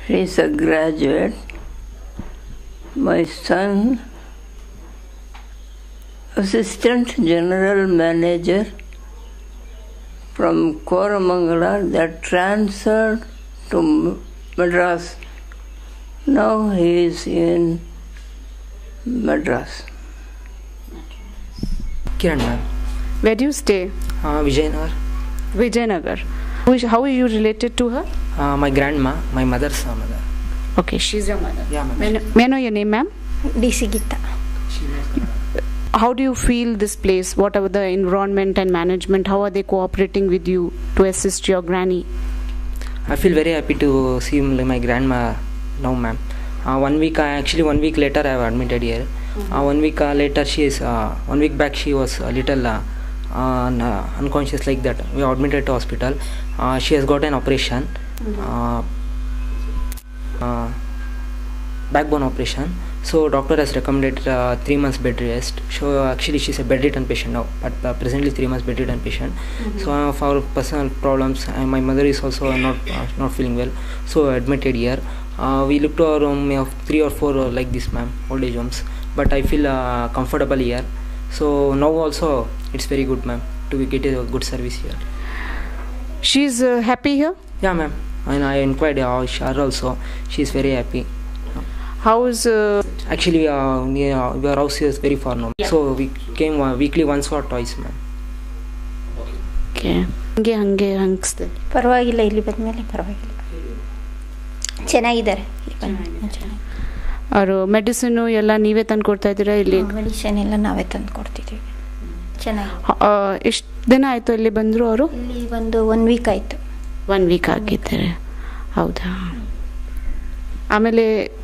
He is a graduate. My son, Assistant General Manager from Koramangala, that transferred to Madras. Now he is in Madras. Kiran ma'am. Where do you stay? Vijayanagar. Vijayanagar. How are you related to her? My grandma, my mother's mother. Okay, she's your mother. Yeah, ma'am. May I know your name, ma'am? DC Gita. How do you feel this place? What are the environment and management? How are they cooperating with you to assist your granny? I feel very happy to see my grandma now, ma'am. 1 week, actually 1 week later, I have admitted here. 1 week later, 1 week back, she was a little unconscious like that. We admitted to hospital. She has got an operation, backbone operation. So doctor has recommended 3 months bed rest. So actually she's a bedridden patient now, but presently 3 months bedridden patient. So for personal problems, my mother is also not feeling well, so admitted here. We look to our room of 3 or 4 like this, ma'am, old age homes, but I feel comfortable here. So now also it's very good, ma'am, to get a good service here. She's happy here? Yeah, ma'am, and I inquired her also. She's very happy. How is actually our house is very far now, so we came weekly once or twice, ma'am. Okay. ಹಂಗೆ ಹಂಗಿಸ್ದೆ ಪರವಾಗಿಲ್ಲ, ಇಲ್ಲಿ ಬಂದಮೇಲೆ ಪರವಾಗಿಲ್ಲ, ಚೆನ್ನಾಗಿದ್ದಾರೆ. ಅವರು medicine ಎಲ್ಲ ನೀವೇ ತಂದು ಕೊಡ್ತಾ ಇದ್ದೀರಾ? ಇಲ್ಲಿ ಮೆಡಿಸಿನ್ ಎಲ್ಲ ನಾವೇ ತಂದು ಕೊಡ್ತಿದ್ದೀವಿ. ಚೆನ್ನಾಗಿ. ಎಷ್ಟು ದಿನ ಆಯಿತು ಇಲ್ಲಿ ಬಂದರು ಅವರು? ಇಲ್ಲಿ ಒಂದು 1 ವೀಕ್ ಆಯಿತು. 1 ವೀಕ್ ಆಗಿದ್ದಾರೆ. ಹೌದಾ? ಆಮೇಲೆ